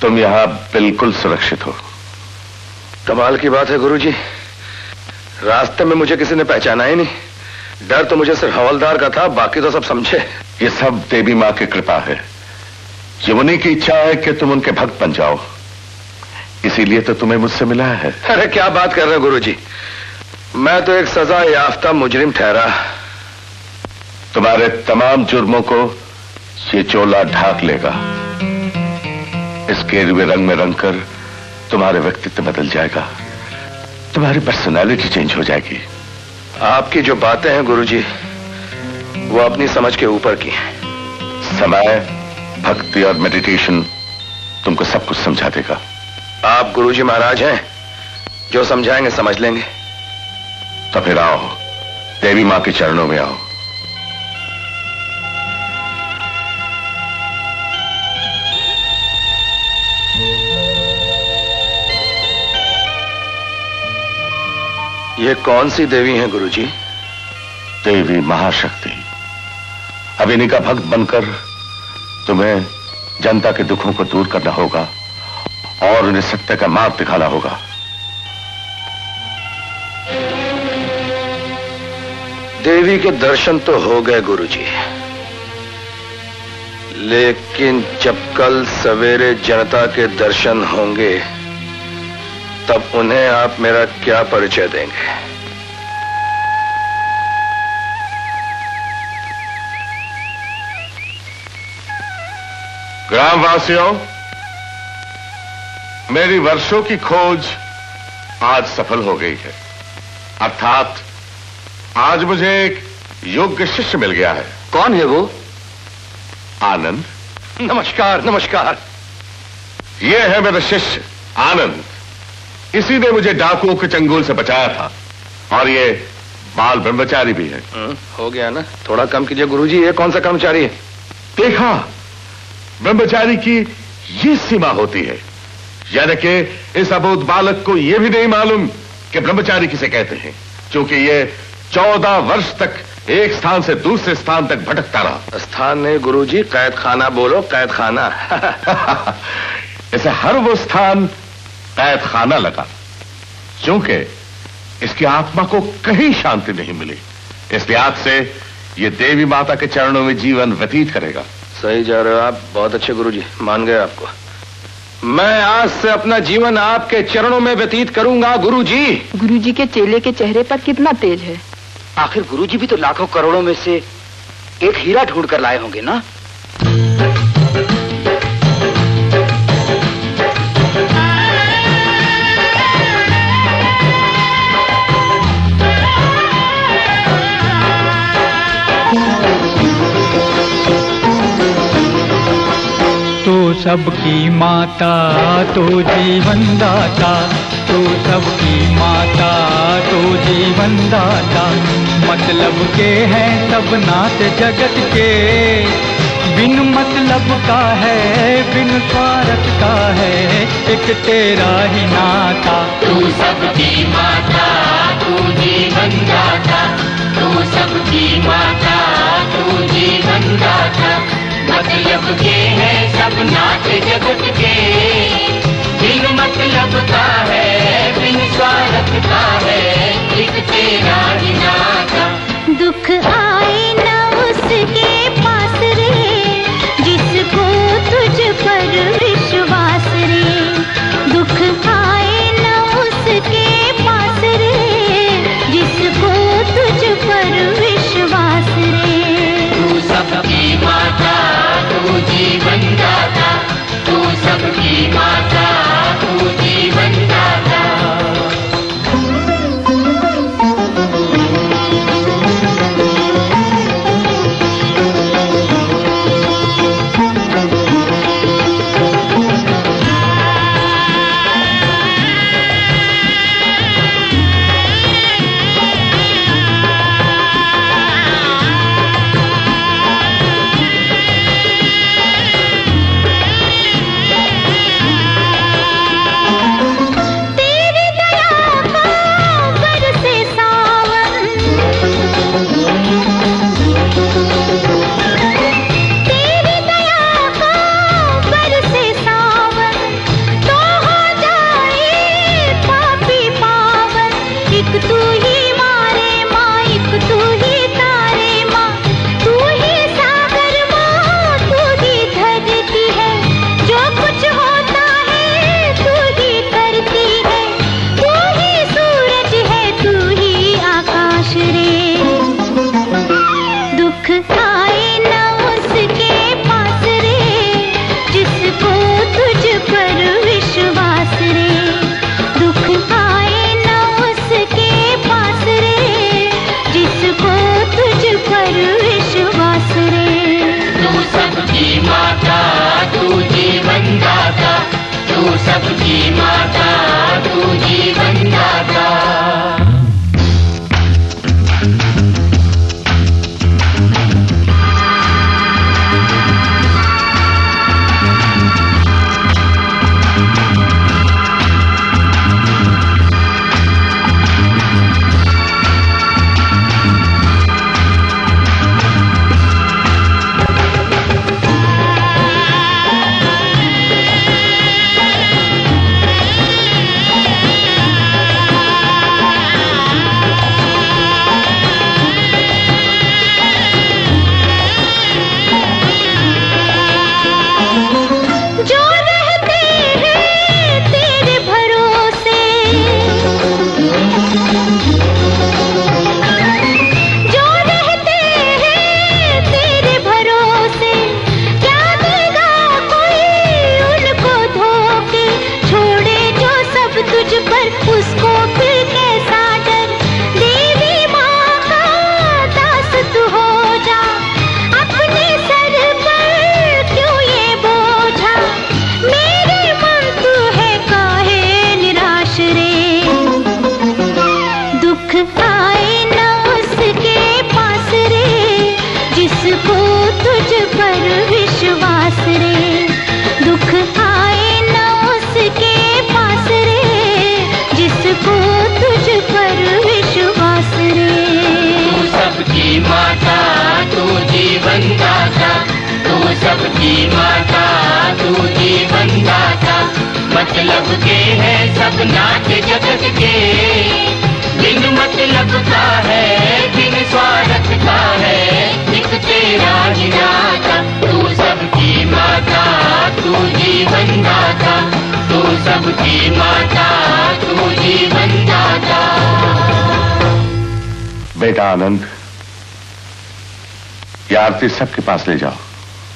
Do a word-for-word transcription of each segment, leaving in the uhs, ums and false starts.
तुम यहाँ बिल्कुल सुरक्षित हो। कमाल की बात है गुरुजी, रास्ते में मुझे किसी ने पहचाना ही नहीं। डर तो मुझे सिर्फ हवलदार का था, बाकी तो सब समझे। ये सब देवी माँ की कृपा है। यमुनी की इच्छा है कि तुम उनके भक्त बन जाओ, इसीलिए तो तुम्हें मुझसे मिला है। अरे क्या बात कर रहे हो गुरुजी, मैं तो एक सजा याफ्ता मुजरिम ठहरा। तुम्हारे तमाम जुर्मों को ये चोला ढाक लेगा। इस गेरुए रंग में रंग कर तुम्हारे व्यक्तित्व बदल जाएगा, तुम्हारी पर्सनालिटी चेंज हो जाएगी। आपकी जो बातें हैं गुरुजी, वो अपनी समझ के ऊपर की हैं। समय, भक्ति और मेडिटेशन तुमको सब कुछ समझा देगा। आप गुरुजी महाराज हैं, जो समझाएंगे समझ लेंगे। तो फिर आओ, देवी मां के चरणों में आओ। ये कौन सी देवी हैं गुरुजी? देवी महाशक्ति। अब इन्हीं का भक्त बनकर तुम्हें जनता के दुखों को दूर करना होगा और उन्हें सत्य का मार्ग दिखाना होगा। देवी के दर्शन तो हो गए गुरुजी, लेकिन जब कल सवेरे जनता के दर्शन होंगे तब उन्हें आप मेरा क्या परिचय देंगे? ग्रामवासियों, मेरी वर्षों की खोज आज सफल हो गई है। अर्थात आज मुझे एक योग्य शिष्य मिल गया है। कौन है वो? आनंद। नमस्कार नमस्कार। ये है मेरा शिष्य आनंद। इसी ने मुझे डाकुओं के चंगुल से बचाया था, और ये बाल ब्रह्मचारी भी है। हो गया ना, थोड़ा कम कीजिए गुरुजी। ये कौन सा कर्मचारी है? देखा, ब्रह्मचारी की ये सीमा होती है, यानी कि इस अबोध बालक को यह भी नहीं मालूम कि ब्रह्मचारी किसे कहते हैं, क्योंकि ये चौदह वर्ष तक एक स्थान से दूसरे स्थान तक भटकता रहा। स्थान नहीं गुरुजी, कैद खाना बोलो, कैद खाना। इसे हर वो स्थान कैद खाना लगा, क्योंकि इसकी आत्मा को कहीं शांति नहीं मिली। इसलिए आज से ये देवी माता के चरणों में जीवन व्यतीत करेगा। सही जा रहे हो आप, बहुत अच्छे गुरुजी, मान गए आपको। मैं आज से अपना जीवन आपके चरणों में व्यतीत करूंगा गुरुजी। गुरुजी के चेले के चेहरे पर कितना तेज है। आखिर गुरुजी भी तो लाखों करोड़ों में से एक हीरा ढूंढ कर लाए होंगे ना। तो सबकी माता तो जीवन दाता, तो सबकी माता तो जीवन दाता। मतलब के हैं सब नाथ जगत के, बिन मतलब का है बिन स्वार्थ का है एक तेरा ही नाता। तू सबकी माता तू जीवन दाता, तू सबकी माता तू जीवन दाता। मतलब के है सब नाथ जगत के, बिन मतलब का है बिन स्वार्थ का है एक तेरा ही नाता। दुख आए न उसके पास रे, जिसको तुझ पर विश्वास रे। दुख आए न उसके पास रे, जिसको तुझ पर विश्वास रे। तू सबकी माता तू जीवन मतलब के हैं सब नाच जगत के, बिन मतलब का है बिन स्वार्थ का है एक तेरा ही नाता। तू सबकी माता तू जीवन दाता, तू सबकी माता तू जीवन दाता। बेटा आनंद, ये आरती सबके पास ले जाओ।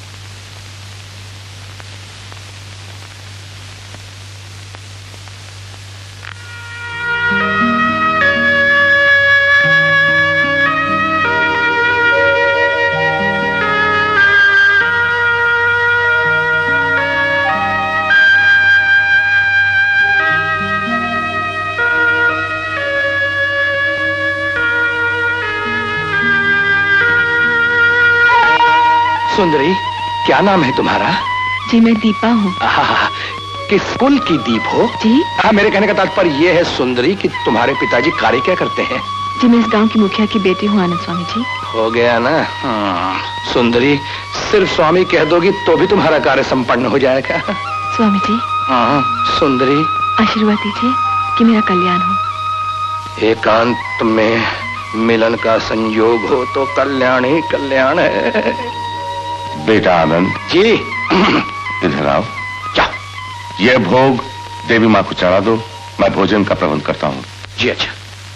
सुंदरी, क्या नाम है तुम्हारा? जी मैं दीपा हूँ। किस कुल की दीप हो? जी हाँ, मेरे कहने का तात्पर्य यह है सुंदरी कि तुम्हारे पिताजी कार्य क्या करते हैं? जी मैं इस गांव की मुखिया की बेटी हूँ आनंद स्वामी जी। हो गया ना। हाँ। सुंदरी, सिर्फ स्वामी कह दोगी तो भी तुम्हारा कार्य संपन्न हो जाएगा। स्वामी जी। हाँ सुंदरी, आशीर्वाद दीजिए कि मेरा कल्याण हो। एकांत में मिलन का संयोग हो तो कल्याण ही कल्याण है। बेटा आनंद जी। इधर आओ। क्या? यह भोग देवी माँ को चढ़ा दो, मैं भोजन का प्रबंध करता हूँ। जी अच्छा।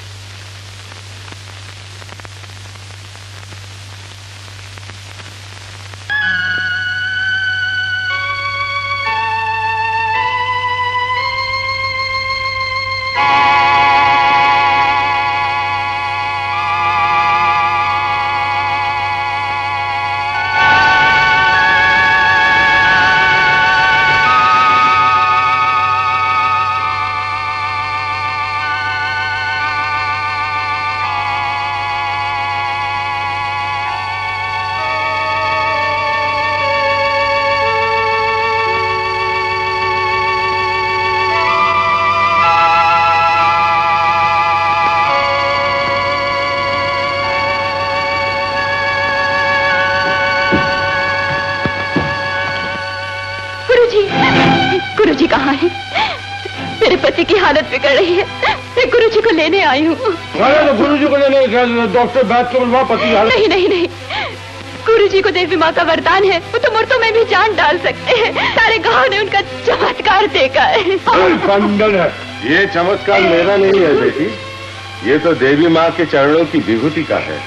गुरुजी कहाँ हैं? मेरे पति की हालत बिगड़ रही है, मैं गुरुजी को लेने आई हूँ। गुरुजी को लेने डॉक्टर बैठ के बुलवा पति की हालत। नहीं नहीं नहीं, गुरुजी को देवी माँ का वरदान है, वो तो मुर्दों में भी जान डाल सकते हैं। सारे गांव ने उनका चमत्कार देखा है। खंडन है, ये चमत्कार मेरा नहीं है बेटी, ये तो देवी माँ के चरणों की विभूति का है।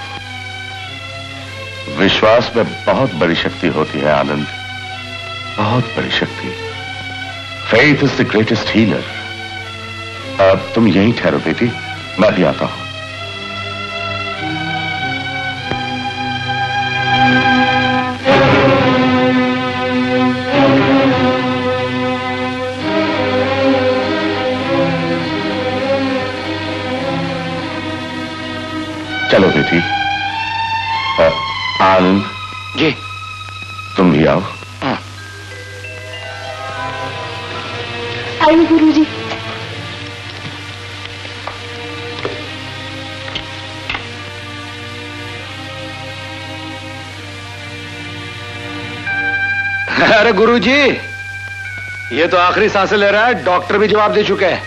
विश्वास में बहुत बड़ी शक्ति होती है आनंद, बहुत बड़ी शक्ति। Faith is the greatest healer. अब तुम यहीं ठहरो बेटी, मैं भी आता हूं। चलो बेटी। आनंद जी, तुम भी आओ। आइए गुरुजी। अरे गुरुजी, ये तो आखिरी सांसें ले रहा है, डॉक्टर भी जवाब दे चुके हैं।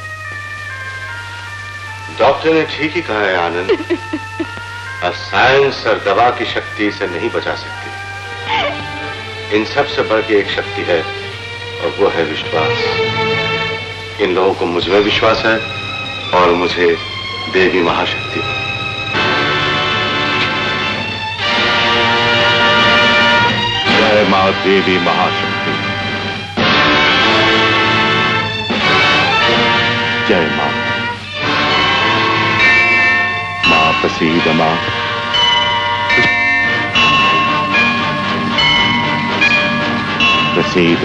डॉक्टर ने ठीक ही कहा है आनंद, अब साइंस और दवा की शक्ति इसे नहीं बचा सकती। इन सब से बढ़ के एक शक्ति है और वो है विश्वास। इन लोगों को मुझ में विश्वास है और मुझे देवी महाशक्ति। जय मां देवी महाशक्ति। जय मां। मां प्रसीद मां। प्रसीद।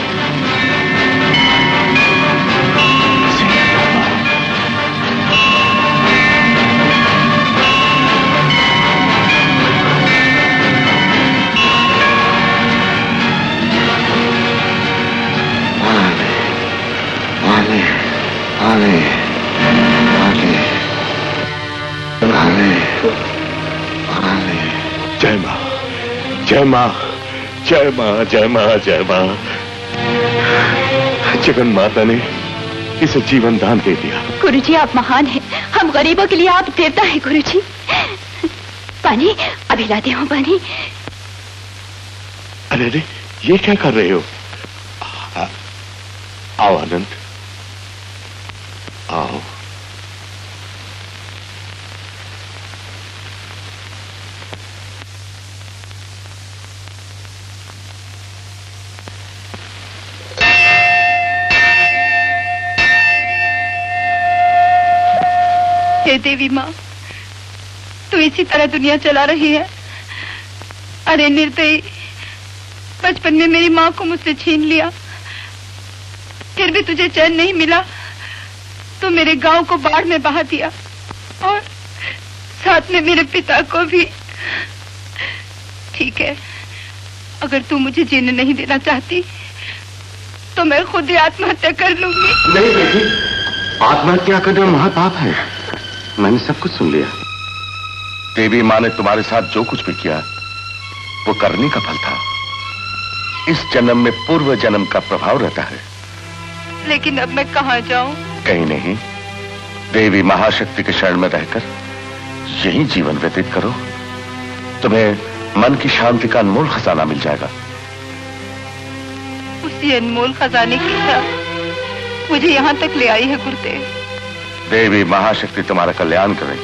जय मां, जय मां, जय मां, जय मां, जय मां, जगन माता ने इसे जीवन दान दे दिया। गुरुजी आप महान हैं, हम गरीबों के लिए आप देवता हैं गुरुजी। पानी अभी लाते हो पानी। अरे अरे ये क्या कर रहे हो? आ, आओ आनंद, आओ। हे देवी माँ, तू इसी तरह दुनिया चला रही है। अरे निर्दयी, बचपन में मेरी माँ को मुझसे छीन लिया, फिर भी तुझे चैन नहीं मिला तो मेरे गांव को बाढ़ में बहा दिया और साथ में मेरे पिता को भी। ठीक है, अगर तू मुझे जीने नहीं देना चाहती तो मैं खुद ही आत्महत्या कर लूंगी। नहीं बेटी, आत्महत्या करना महापाप है। मैंने सब कुछ सुन लिया। देवी माँ ने तुम्हारे साथ जो कुछ भी किया वो करनी का फल था। इस जन्म में पूर्व जन्म का प्रभाव रहता है। लेकिन अब मैं कहाँ जाऊं? कहीं नहीं, देवी महाशक्ति के शरण में रहकर यही जीवन व्यतीत करो। तुम्हें मन की शांति का अनमोल खजाना मिल जाएगा। उसी अनमोल खजाने की इच्छा मुझे यहाँ तक ले आई है गुरुदेव। देवी महाशक्ति तुम्हारा कल्याण करे।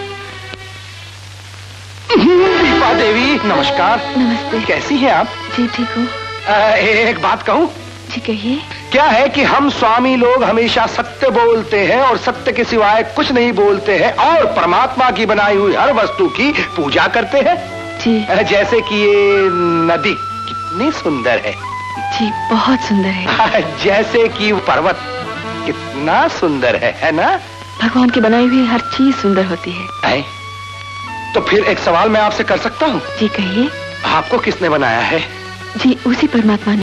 दीपा देवी नमस्कार। नमस्ते। कैसी हैं आप? जी ठीक हूँ। एक बात कहूँ? जी कहिए। क्या है कि हम स्वामी लोग हमेशा सत्य बोलते हैं और सत्य के सिवाय कुछ नहीं बोलते हैं और परमात्मा की बनाई हुई हर वस्तु की पूजा करते हैं। जी। जैसे कि ये नदी कितनी सुंदर है। जी बहुत सुंदर है। जैसे कि पर्वत कितना सुंदर है, है ना? भगवान की बनाई हुई हर चीज सुंदर होती है। है? तो फिर एक सवाल मैं आपसे कर सकता हूँ? जी कहिए। आपको किसने बनाया है? जी उसी परमात्मा ने।